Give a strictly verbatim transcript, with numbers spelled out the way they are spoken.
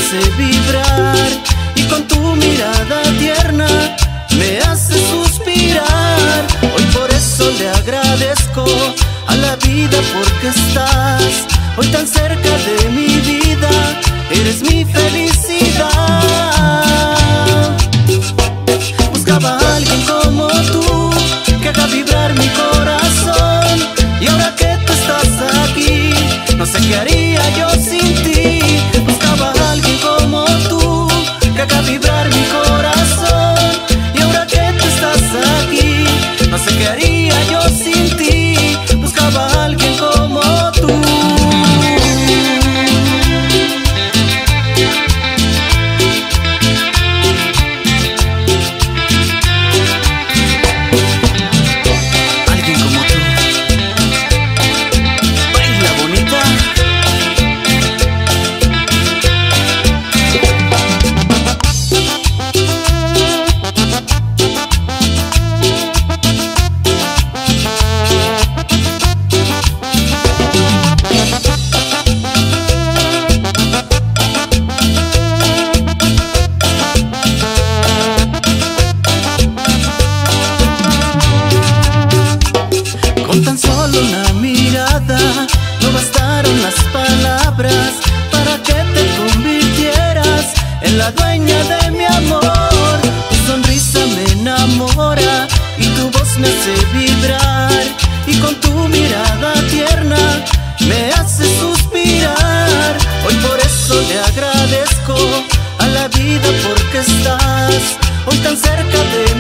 hace vibrar y con tu mirada tierna me hace suspirar. Hoy por eso le agradezco a la vida porque estás hoy tan cerca de mi vida, eres mi felicidad. Buscaba a alguien como tú que haga vibrar mi corazón, y ahora que tú estás aquí, no sé qué haría yo sin ti. Buscaba a alguien como tú que haga vibrar mi corazón, y ahora que tú estás aquí, no sé qué haría yo sin ti. Buscaba a alguien como tú. Con tan solo una mirada no bastaron las palabras para que te convirtieras en la dueña de mi amor. Tu sonrisa me enamora y tu voz me hace vibrar, y con tu mirada tierna me hace suspirar. Hoy por eso le agradezco a la vida porque estás hoy tan cerca de mí.